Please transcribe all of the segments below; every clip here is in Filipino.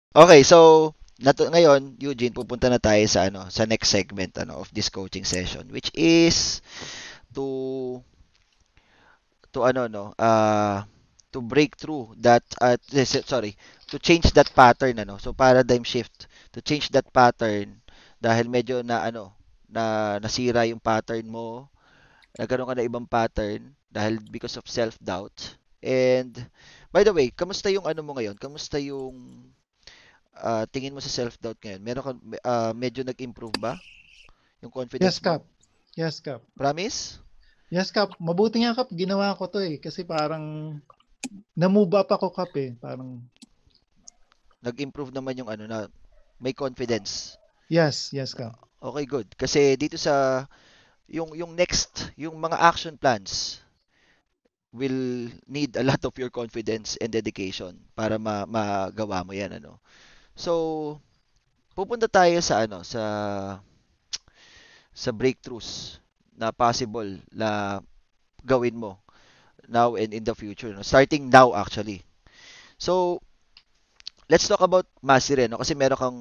Okay, so ngayon, Eugene, pupunta na tayo sa sa next segment of this coaching session, which is to to ano no, to break through that sorry, to change that pattern So paradigm shift, to change that pattern dahil medyo na na nasira yung pattern mo, nagkaroon ka na ibang pattern dahil because of self-doubt. And by the way, kamusta yung mo ngayon? Kamusta yung tingin mo sa self-doubt ngayon? Meron ka medyo nag-improve ba yung Yes, confidence mo? Kap. Yes, Kap. Promise? Yes, Kap. Mabuti nga, Kap. Ginawa ko to eh. Kasi parang na-move up ako, Kap eh. Parang, Nag-improve naman yung na may confidence. yes, yes, Kap. Okay, good. Kasi dito sa yung next, yung mga action plans will need a lot of your confidence and dedication para magawa mo 'yan So, pupunta tayo sa sa breakthroughs na possible na gawin mo now and in the future starting now actually. So, let's talk about mastery kasi meron kang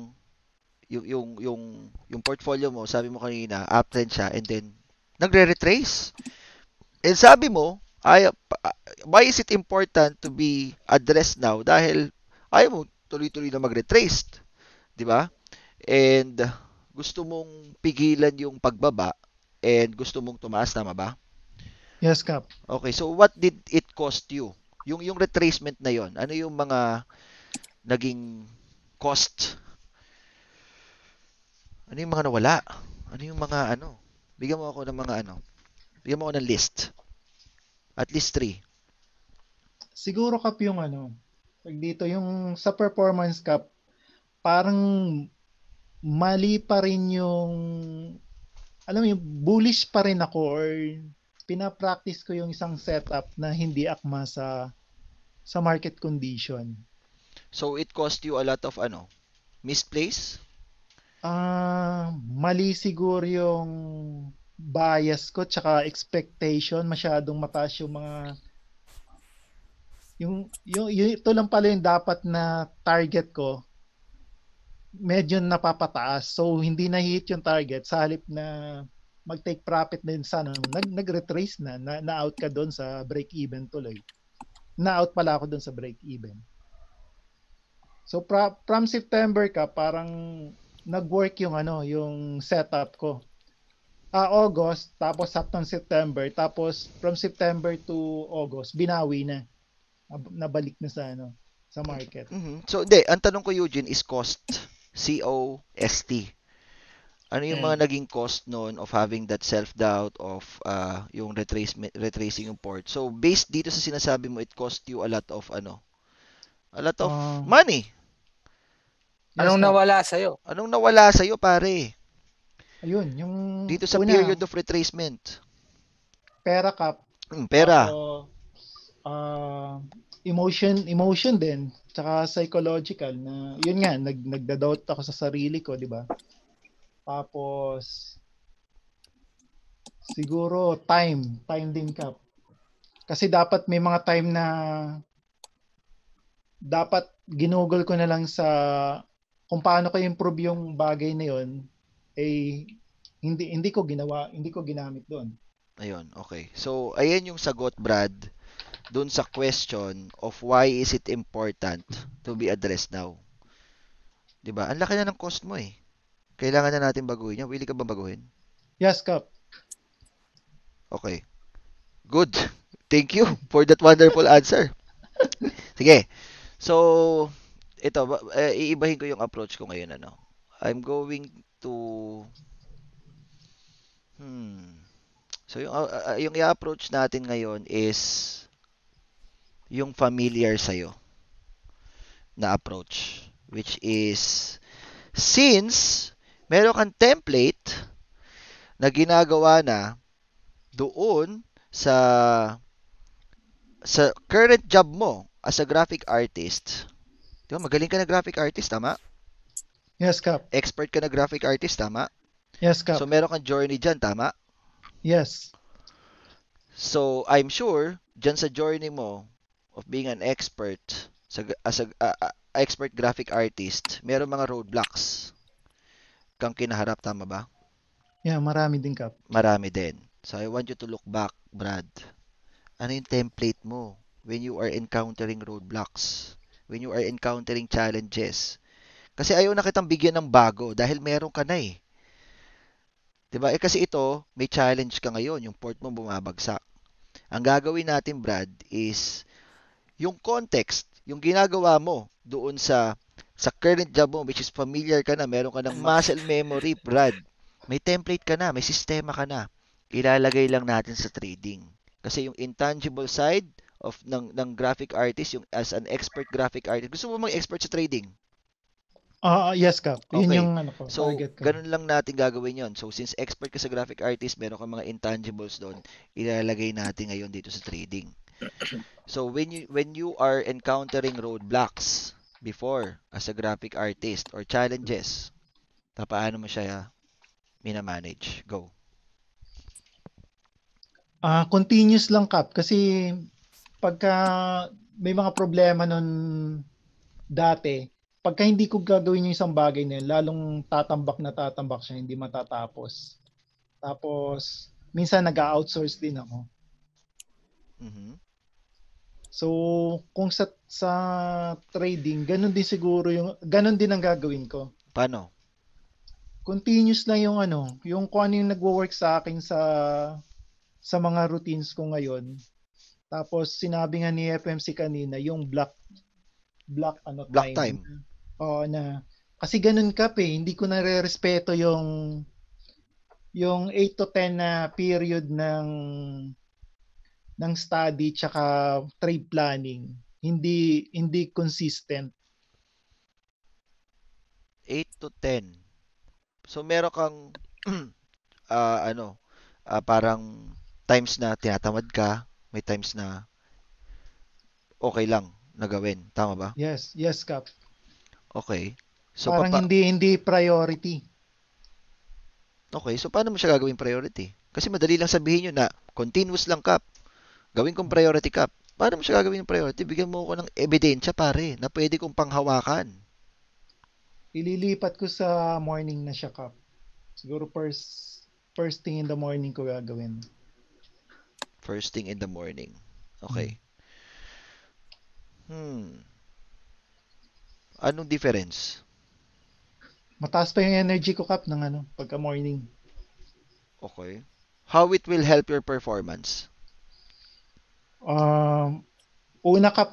yung portfolio mo, sabi mo kanina, uptrend siya and then nagre-retrace. And sabi mo, why is it important to be addressed now? Dahil ayaw mo tuloy-tuloy na mag-retrace, di ba? And gusto mong pigilan yung pagbaba and gusto mong tumaas, tama ba? Yes, Kap. Okay, so what did it cost you? Yung retracement na yon, ano yung mga naging cost? Ano yung mga nawala? Ano yung mga Bigyan mo ako ng mga bigyan mo ako ng list. At least three. Siguro, Kap, yung dito, yung sa performance, Kap, parang mali pa rin yung, alam mo yung bullish pa rin ako or pinapractice ko yung isang setup na hindi akma sa market condition. So it cost you a lot of misplace? Mali siguro yung bias ko tsaka expectation, masyadong mataas yung mga yung ito lang pala yung dapat na target ko, medyo napapataas. So hindi na hit yung target sa halip na mag-take profit din sana nag-retrace na-out ka doon sa break even tuloy. Na-out pala ako doon sa break even. So from September ka parang nag-work yung yung setup ko. August, tapos saktong September, tapos from September to August, binawi na. Nabalik na sa sa market. So hindi, ang tanong ko Eugene is cost. C-O-S-T. Ano yung Mm. mga naging cost noon of having that self-doubt of yung retracing yung port? So based dito sa sinasabi mo, it cost you a lot of a lot of Uh, money. yes, Anong Kap. nawala sa'yo? Anong nawala sa iyo pare? Ayun, yung Dito sa una, period of retracement. pera, Kap. Pera. Tapos, uh, emotion din. Tsaka psychological na, yun nga, nagda-doubt ako sa sarili ko, di ba? Tapos, siguro time din, Kap. Kasi dapat may mga time na dapat ginugol ko na lang sa kung paano ko improve yung bagay na yun, eh hindi ko ginawa, hindi ko ginamit doon. Ayun, okay. So, ayan yung sagot, Brad, dun sa question of why is it important to be addressed now. 'Di ba? Ang laki na ng cost mo eh. Kailangan na natin baguhin yan. Willing ka ba baguhin? Yes, Kap. Okay. Good. Thank you for that wonderful answer. Sige. So, ito, iibahin ko yung approach ko ngayon, I'm going to, hmm. So, yung i-approach natin ngayon is yung familiar sa'yo na approach. Which is, since meron kang template na ginagawa na doon sa current job mo as a graphic artist, di ba, magaling ka na graphic artist, tama? Yes, Kap. Expert ka na graphic artist, tama? Yes, So, Kap. meron kang journey dyan, tama? Yes. So, I'm sure, dyan sa journey mo of being an expert, sa, as a, expert graphic artist, meron mga roadblocks kang kinaharap, tama ba? Yeah, marami din, Kap. Marami din. So I want you to look back, Brad. Ano yung template mo when you are encountering roadblocks? When you are encountering challenges? Kasi ayaw na kitang bigyan ng bago dahil meron ka na eh. 'Di ba? Eh kasi ito, may challenge ka ngayon, yung port mo bumabagsak. Ang gagawin natin, Brad, is yung context, yung ginagawa mo doon sa current job mo, which is familiar ka na, meron ka ng muscle memory, Brad. May template ka na, may sistema ka na. Ilalagay lang natin sa trading. Kasi yung intangible side of ng graphic artist, yung as an expert graphic artist, gusto mo mag-expert sa trading? Yes, Kap. Yun Okay. yung ano ko, So, target ko. ganun lang natin gagawin yon. So, since expert ka sa graphic artist, meron ka mga intangibles doon, ilalagay natin ngayon dito sa trading. So, when you are encountering roadblocks before as a graphic artist or challenges, paano mo siya minamanage? Go. Continuous lang, Kap, kasi pagka may mga problema nun dati, pagka hindi ko gagawin yung isang bagay na yun, lalong tatambak siya, hindi matatapos. Tapos, minsan nag-outsource din ako. Mhm. So, kung sa trading, ganun din ang gagawin ko. Paano? Continuous lang yung yung kung ano yung nagwo-work sa akin sa mga routines ko ngayon. Tapos sinabi nga ni FMC kanina yung block Block time. time. Oo na kasi ganun ka hindi ko nare-respeto yung 8 to 10 na period ng study tsaka trade planning. Hindi consistent. 8 to 10. So, meron kang ano, parang times na tinatamad ka, may times na okay lang na gawin. Tama ba? Yes, Kap. Okay. So, Parang hindi priority. okay. So, paano mo siya gagawing priority? Kasi madali lang sabihin nyo na continuous lang cap. Gawin kong priority cap. Paano mo siya gagawin ng priority? Bigyan mo ako ng ebidensya, pare, na pwede kong panghawakan. Ililipat ko sa morning na siya, Kap. Siguro first thing in the morning ko gagawin. First thing in the morning. Hmm. Okay. Anong difference? Mataas pa yung energy ko, Kap, ng pagka morning. Okay. How it will help your performance? Una, Kap,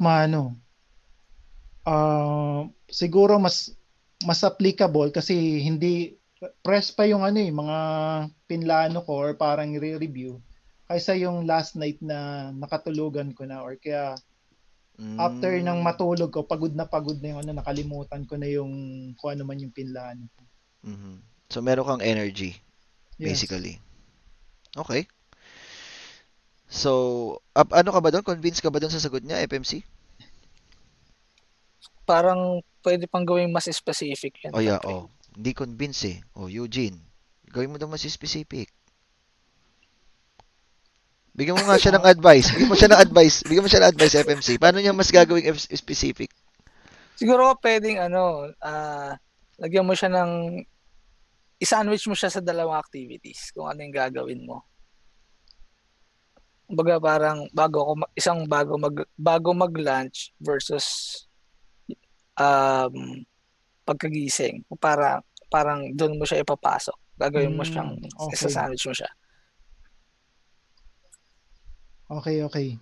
siguro mas applicable kasi hindi press pa yung mga pinlano ko or parang re-review kaysa yung last night na nakatulugan ko na or kaya after nang Mm, matulog ko pagod na yung nakalimutan ko na yung kung ano man yung pinlano ko. mhm. So, meron kang energy, Yes. basically. Okay. So, ano ka ba doon? Convinced ka ba doon sa sagot niya, FMC? Parang pwede pang gawing mas specific yan, Oh, yeah, kapre. oh. Hindi convinced eh. Oh, Eugene. Gawin mo daw mas specific. Bigyan mo nga siya ng Ah, advice. Bigyan mo siya ng advice. Bigyan mo siya ng advice, FMC. Paano niya mas gagawing specific? Siguro pwedeng lagyan mo siya i-sandwich mo siya sa dalawang activities kung ano yung gagawin mo. Kumbaga parang bago mag-lunch versus um, pagkagising. Parang doon mo siya ipapasok. Gagawin mo siyang okay. isa-sandwich mo siya. Okay.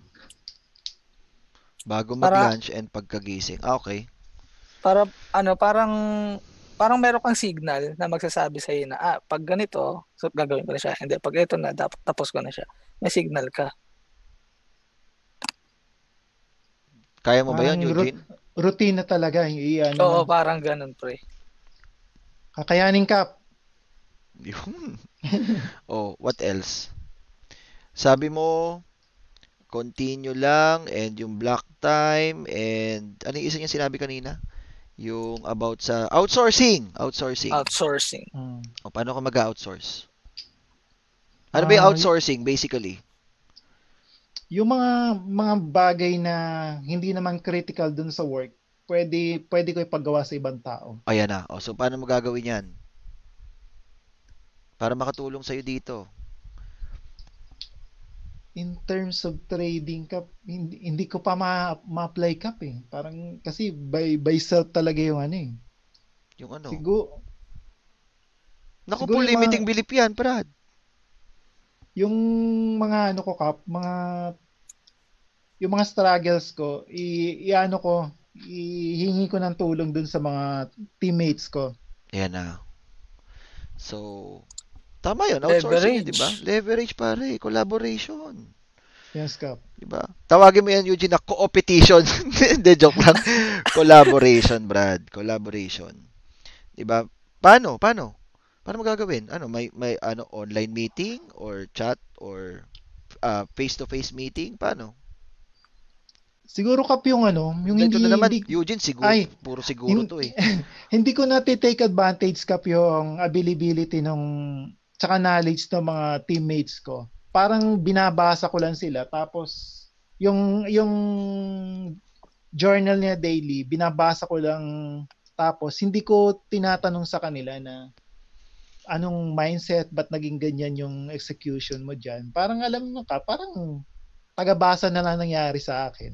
Bago Para mag-lunch and pagkagising. Ah, okay. para parang meron kang signal na magsasabi sa iyo na pag ganito, so gagawin ko na siya. Hindi, pag ito na, dapat tapos ko na siya. May signal ka. Kaya mo ba Parang yan, Eugene? routine na talaga. Oo, Na. parang ganun, pre. Kakayanin, Kap. Yun. Oh, what else? Sabi mo, continue lang and yung block time and ano yung isa niya sinabi kanina? Yung about sa outsourcing. Outsourcing. Outsourcing. O, paano ka mag-outsource? Ano ba yung Ah, outsourcing, basically? yung mga bagay na hindi naman critical dun sa work, pwede ko ipagawa sa ibang tao. Ayan na. O, so paano mo gagawin yan? Para makatulong sa'yo dito. In terms of trading Kap, hindi ko pa ma-apply Kap eh. Parang kasi by sell talaga yung ano eh. Yung ano. Siguro, Naku po, siguro limiting belief yan, Brad. yung mga ano ko Kap, yung mga struggles ko, iano ko, ihingi ko ng tulong dun sa mga teammates ko. Ayan na. So, tama yun. Outsourcing yun, di ba? Leverage pare. Collaboration. Yes, Kap. Di ba? Tawagin mo yan, Eugene, na co-opetition. Hindi, joke lang. Collaboration, Brad. Collaboration. Di ba? Paano? Paano mo gagawin? Ano, may ano, online meeting or chat or face-to-face meeting? Paano? Siguro Kap yung ano, yung Ito na naman, hindi Eugene, siguro, ay puro siguro to eh. hindi ko na take advantage Kap yung availability tsaka knowledge ng mga teammates ko. Parang binabasa ko lang sila tapos yung journal niya daily, binabasa ko lang tapos hindi ko tinatanong sa kanila na anong mindset, ba't naging ganyan yung execution mo dyan. Parang alam mo ka, parang tagabasa na lang nangyari sa akin.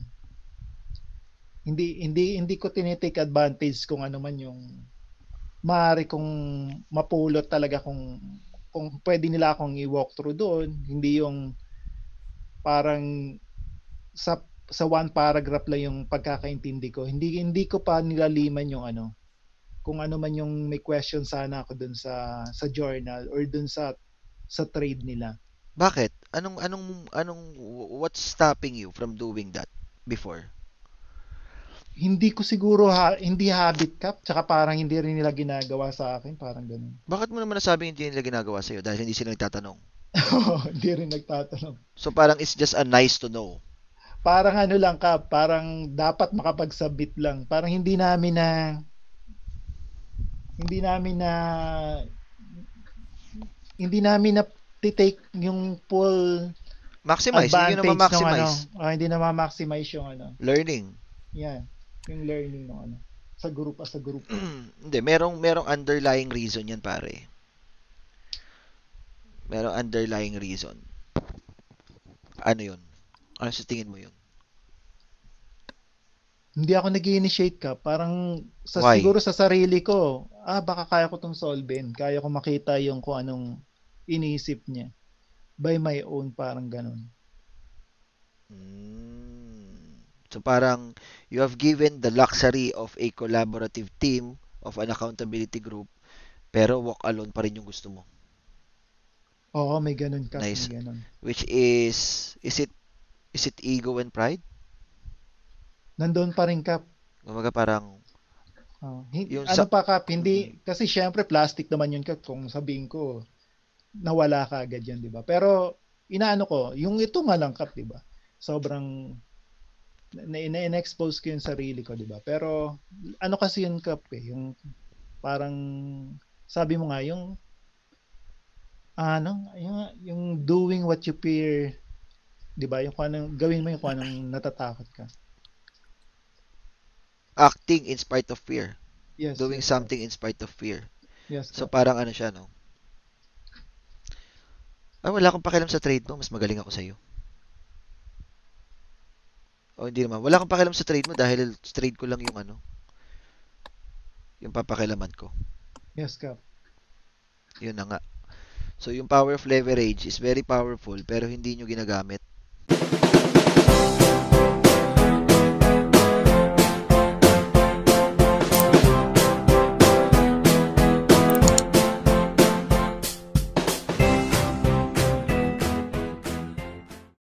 Hindi ko tinitake advantage kung ano man yung maaari kong mapulot talaga kung pwede nila akong i-walk through doon, hindi yung parang sa one paragraph lang yung pagkakaintindi ko. Hindi ko pa nilaliman yung ano, kung ano man yung may question sana ako dun sa journal or dun sa trade nila. Bakit? What's stopping you from doing that before? Hindi ko siguro hindi habit Kap, tsaka parang hindi rin nila ginagawa sa akin, parang ganun. Bakit mo naman nasabing hindi nila ginagawa sa'yo? Dahil hindi sila nagtatanong. Hindi rin nagtatanong. So parang it's just a nice to know. Parang ano lang Kap, parang dapat makapag-submit lang. Parang hindi namin na take yung full Maximize. Hindi nyo na advantage ng ano, ma-maximize. hindi na ma-maximize yung ano. Learning. Yan, yung learning ng ano sa group. Hindi, merong underlying reason yan, pare. Merong underlying reason. Ano yun? Ano sa tingin mo yun? Hindi ako nag-initiate Ka, parang Why? siguro sa sarili ko, baka kaya ko tong solvein, kaya ko makita yung kung anong iniisip niya by my own, parang ganun. So parang you have given the luxury of a collaborative team, of an accountability group, pero walk alone pa rin yung gusto mo. Oo, may ganun Ka, Nice. may ganun. Which is it ego and pride? Nandoon pa rin Ka. Kumbaga parang yung Ano pa Ka, hindi, kasi syempre plastic naman yun Ka, kung sabihin ko, nawala ka agad yan, di ba? Pero, inaano ko, yung ito nga lang Ka, di ba? Sobrang, na-expose ko yung sarili ko, di ba? Pero, ano kasi yun Ka, yung, parang, sabi mo nga, yung, yung doing what you fear, di ba? Yung kung anong, gawin mo yung kung anong natatakot ka. acting in spite of fear. Yes. Doing something in spite of fear. Yes. So parang ano siya, no? Wala akong pakialam sa trade mo, mas magaling ako sa iyo. O hindi naman, wala akong pakialam sa trade mo dahil trade ko lang yung ano, yung papakialaman ko. Yes, Kap. Yun na nga. So yung power of leverage is very powerful pero hindi nyo ginagamit.